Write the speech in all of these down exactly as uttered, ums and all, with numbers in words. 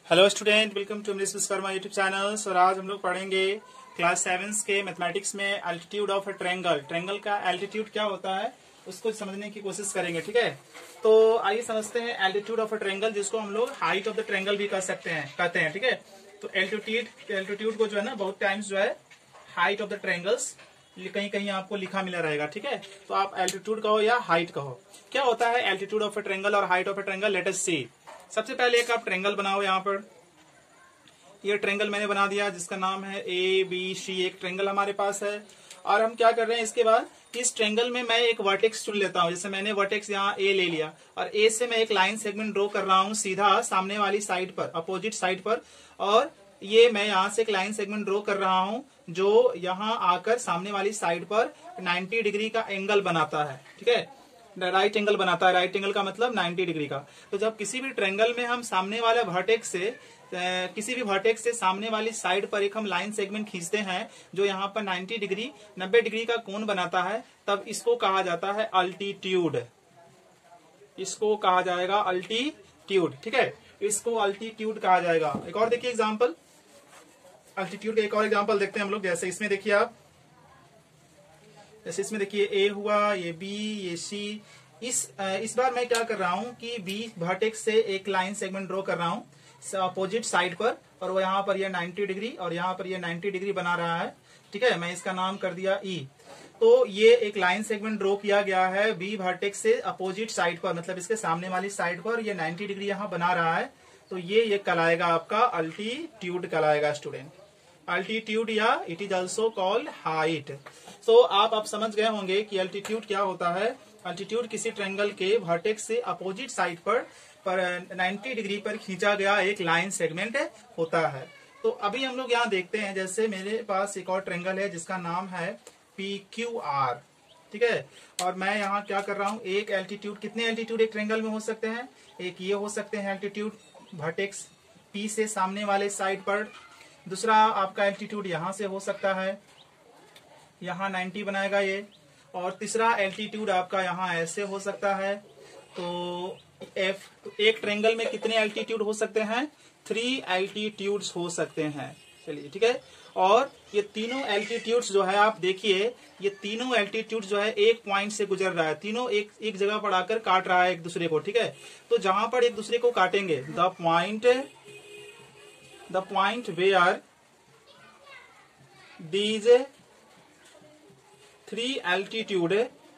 Hello student, welcome to miss Vishwakarma YouTube channel. और आज हम लोग पढ़ेंगे क्लास सेवेंथ के मैथमेटिक्स में altitude of a triangle. Triangle का एल्टीट्यूड क्या होता है उसको समझने की कोशिश करेंगे। ठीक है, तो आइए समझते हैं एल्टीट्यूड ऑफ अ ट्रायंगल, जिसको हम लोग हाइट ऑफ द ट्रायंगल भी कह सकते हैं कहते हैं। ठीक है, तो एल्टीट्यूड एल्टीट्यूड को जो है ना बहुत टाइम्स जो है हाइट ऑफ द ट्रायंगल्स कहीं कहीं आपको लिखा मिला रहेगा। ठीक है, तो आप एल्टीट्यूड कहो या हाइट कहो। क्या होता है एल्टीट्यूड ऑफ अ ट्रायंगल और height of a triangle? Let us see. सबसे पहले एक आप ट्रायंगल बनाओ। यहाँ पर ये ट्रायंगल मैंने बना दिया जिसका नाम है ए बी सी। एक ट्रायंगल हमारे पास है और हम क्या कर रहे हैं, इसके बाद इस ट्रायंगल में मैं एक वर्टेक्स चुन लेता हूं। जैसे मैंने वर्टेक्स यहाँ ए ले लिया और ए से मैं एक लाइन सेगमेंट ड्रॉ कर रहा हूँ सीधा सामने वाली साइड पर, अपोजिट साइड पर। और ये मैं यहाँ से एक लाइन सेगमेंट ड्रॉ कर रहा हूँ जो यहाँ आकर सामने वाली साइड पर नाइन्टी डिग्री का एंगल बनाता है। ठीक है, राइट एंगल बनाता है। राइट एंगल का मतलब नाइन्टी डिग्री का। तो जब किसी भी ट्रायंगल में हम सामने वाले वर्टेक्स से किसी भी वर्टेक्स से सामने वाली साइड पर एक हम लाइन सेगमेंट खींचते हैं जो यहाँ पर नाइन्टी डिग्री नब्बे डिग्री का कोण बनाता है, तब इसको कहा जाता है अल्टीट्यूड। इसको कहा जाएगा अल्टीट्यूड। ठीक है, इसको अल्टीट्यूड कहा जाएगा। एक और देखिए एग्जाम्पल, अल्टीट्यूड का एक और एग्जाम्पल देखते हैं हम लोग। जैसे इसमें देखिए आप, जैसे इसमें देखिए ए हुआ, ये बी, ये सी। इस इस बार मैं क्या कर रहा हूं कि बी वर्टेक्स से एक लाइन सेगमेंट ड्रॉ कर रहा हूं अपोजिट साइड पर, और वो यहाँ पर ये नाइन्टी डिग्री और यहाँ पर ये नाइन्टी डिग्री बना रहा है। ठीक है, मैं इसका नाम कर दिया ई। तो ये एक लाइन सेगमेंट ड्रॉ किया गया है बी वर्टेक्स से अपोजिट साइड पर, मतलब इसके सामने वाली साइड पर ये नाइन्टी डिग्री यहाँ बना रहा है। तो ये ये कहलाएगा आपका अल्टीट्यूड कहलाएगा स्टूडेंट, अल्टीट्यूड, या it is also called height. So आप अब समझ गए होंगे कि अल्टीट्यूड क्या होता है। अल्टीट्यूड किसी ट्रायंगल के वर्टेक्स से अपोजिट साइड पर पर नाइन्टी डिग्री पर खींचा गया एक लाइन सेगमेंट होता है। तो अभी हम लोग यहाँ देखते हैं, जैसे मेरे पास एक और ट्रायंगल है जिसका नाम है पी क्यू आर। ठीक है, और मैं यहाँ क्या कर रहा हूँ, एक एल्टीट्यूड, कितने एल्टीट्यूड एक ट्रायंगल में हो सकते हैं? एक ये हो सकते हैं एल्टीट्यूड वर्टेक्स पी से सामने वाले साइड पर। दूसरा आपका एल्टीट्यूड यहाँ से हो सकता है, यहाँ नाइन्टी बनाएगा ये। और तीसरा एल्टीट्यूड आपका यहाँ ऐसे हो सकता है। तो एफ, तो एक ट्रायंगल में कितने एल्टीट्यूड हो सकते हैं? थ्री एल्टीट्यूड्स हो सकते हैं। चलिए ठीक है, और ये तीनों एल्टीट्यूड्स जो है आप देखिए, ये तीनों एल्टीट्यूड जो है एक पॉइंट से गुजर रहा है। तीनों एक एक जगह पर आकर काट रहा है एक दूसरे को। ठीक है, तो जहां पर एक दूसरे को काटेंगे, the point the point where these three altitude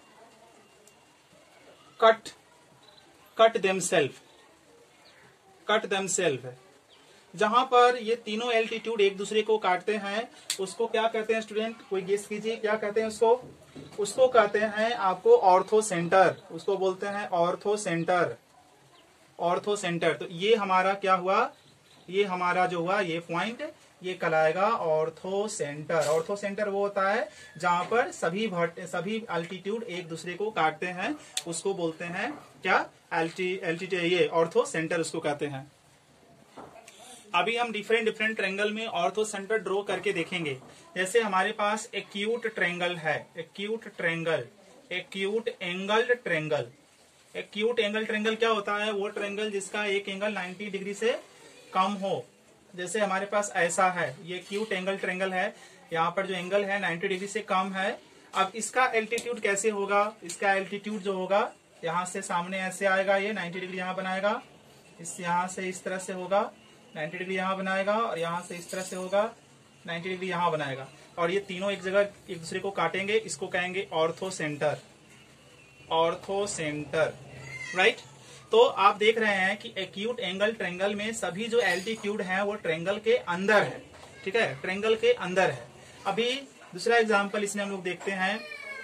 cut cut themselves cut themselves जहां पर ये तीनों एल्टीट्यूड एक दूसरे को काटते हैं उसको क्या कहते हैं स्टूडेंट? कोई गेस कीजिए क्या कहते हैं उसको? उसको कहते हैं आपको ऑर्थो सेंटर। उसको बोलते हैं ऑर्थो सेंटर, ऑर्थो सेंटर। तो ये हमारा क्या हुआ, ये हमारा जो हुआ ये पॉइंट, ये कहलाएगा ऑर्थो सेंटर। ऑर्थो सेंटर वो होता है जहां पर सभी सभी अल्टीट्यूड एक दूसरे को काटते हैं, उसको बोलते हैं क्या? एल्टी एल्टीट्यूड, ये ऑर्थो सेंटर उसको कहते हैं। अभी हम डिफरेंट डिफरेंट ट्रायंगल में ऑर्थो सेंटर ड्रॉ करके देखेंगे। जैसे हमारे पास एक्यूट ट्रायंगल है, acute triangle, acute angled triangle. Acute angle triangle क्या होता है? वो ट्रायंगल जिसका एक एंगल नाइन्टी डिग्री से कम हो। जैसे हमारे पास ऐसा है, ये एक्यूट एंगल ट्रायंगल है, यहाँ पर जो एंगल है नाइन्टी डिग्री से कम है। अब इसका एल्टीट्यूड कैसे होगा? इसका एल्टीट्यूड जो होगा यहाँ से सामने ऐसे आएगा, ये नाइन्टी डिग्री यहाँ बनाएगा, इस यहाँ से इस तरह से होगा, नाइन्टी डिग्री यहाँ बनाएगा, और यहाँ से इस तरह से होगा, नाइन्टी डिग्री यहाँ बनाएगा। और ये तीनों एक जगह एक दूसरे को काटेंगे, इसको कहेंगे orthocentre, orthocentre, right. तो आप देख रहे हैं कि एक्यूट एंगल ट्रायंगल में सभी जो एल्टीट्यूड हैं वो ट्रायंगल के अंदर है। ठीक है, ट्रायंगल के अंदर है। अभी दूसरा एग्जांपल इसमें हम लोग देखते हैं।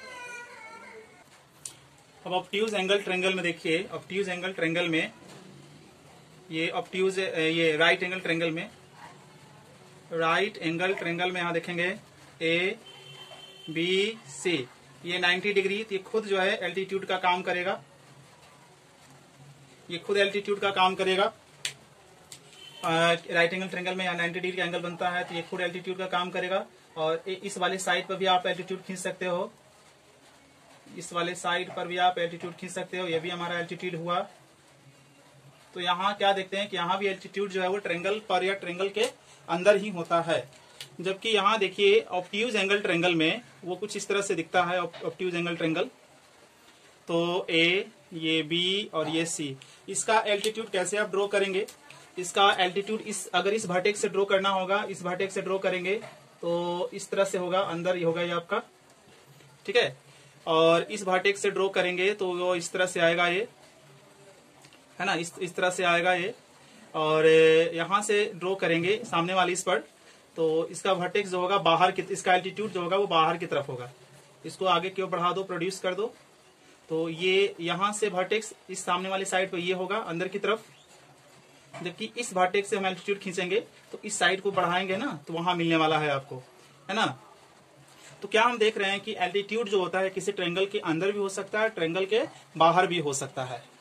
अब ऑब्ट्यूज एंगल ट्रायंगल में देखिए, ऑब्ट्यूज एंगल ट्रायंगल में ये ऑब्ट्यूज ये राइट एंगल ट्रायंगल में राइट एंगल ट्रायंगल में यहाँ देखेंगे ए बी सी, ये नाइन्टी डिग्री, ये खुद जो है एल्टीट्यूड का काम करेगा, ये खुद एल्टीट्यूड का काम करेगा। राइट एंगल ट्रायंगल में यहाँ नाइन्टी डिग्री का एंगल बनता है, तो ये खुद एल्टीट्यूड का काम करेगा। और इस वाले साइड पर भी आप एल्टीट्यूड खींच सकते हो, इस वाले साइड पर भी आप एल्टीट्यूड खींच सकते हो, ये भी हमारा एल्टीट्यूड हुआ। तो यहाँ क्या देखते हैं कि यहाँ भी एल्टीट्यूड जो है वो ट्रेंगल पर या ट्रेंगल के अंदर ही होता है। जबकि यहाँ देखिए ऑब्ट्यूज एंगल ट्रेंगल में वो कुछ इस तरह से दिखता है। ऑब्ट्यूज एंगल ट्रेंगल, तो ए, ये बी और ये सी, इसका एल्टीट्यूड कैसे आप ड्रॉ करेंगे? इसका एल्टीट्यूड इस अगर इस वर्टेक्स से ड्रॉ करना होगा, इस वर्टेक्स से ड्रॉ करेंगे तो इस तरह से होगा, अंदर ही होगा ये आपका, ठीक है। और इस वर्टेक्स से ड्रॉ करेंगे तो वो इस तरह से आएगा, ये है ना, इस इस तरह से आएगा ये। और यहाँ से ड्रॉ करेंगे सामने वाली इस पर, तो इसका वर्टेक्स जो होगा बाहर की, इसका एल्टीट्यूड जो होगा वो बाहर की तरफ होगा। इसको आगे क्यों बढ़ा दो, प्रोड्यूस कर दो, तो ये यहाँ से वर्टेक्स इस सामने वाली साइड पे ये होगा अंदर की तरफ। जबकि इस वर्टेक्स से हम एल्टीट्यूड खींचेंगे तो इस साइड को बढ़ाएंगे ना, तो वहां मिलने वाला है आपको, है ना। तो क्या हम देख रहे हैं कि एल्टीट्यूड जो होता है किसी ट्रेंगल के अंदर भी हो सकता है, ट्रेंगल के बाहर भी हो सकता है।